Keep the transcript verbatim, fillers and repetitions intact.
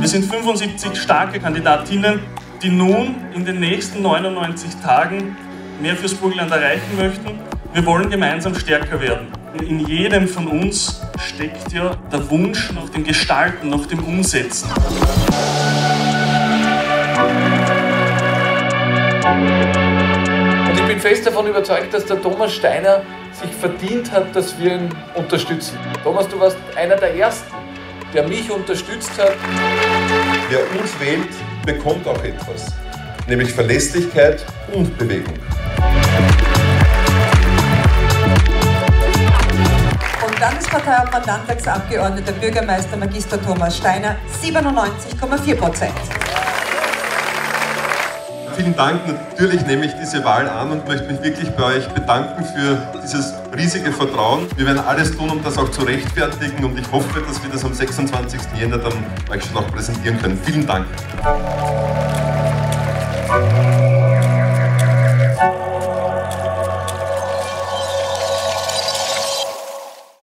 sind fünfundsiebzig starke Kandidatinnen, die nun in den nächsten neunundneunzig Tagen mehr fürs Burgenland erreichen möchten. Wir wollen gemeinsam stärker werden. In jedem von uns steckt ja der Wunsch nach dem Gestalten, nach dem Umsetzen. Und ich bin fest davon überzeugt, dass der Thomas Steiner sich verdient hat, dass wir ihn unterstützen. Thomas, du warst einer der Ersten, der mich unterstützt hat. Wer uns wählt, bekommt auch etwas, nämlich Verlässlichkeit und Bewegung. Und Landesparteiobmann, Landtagsabgeordneter, Bürgermeister Magister Thomas Steiner, siebenundneunzig Komma vier Prozent. Vielen Dank, natürlich nehme ich diese Wahl an und möchte mich wirklich bei euch bedanken für dieses riesige Vertrauen. Wir werden alles tun, um das auch zu rechtfertigen und ich hoffe, dass wir das am sechsundzwanzigsten Jänner dann euch schon auch präsentieren können. Vielen Dank.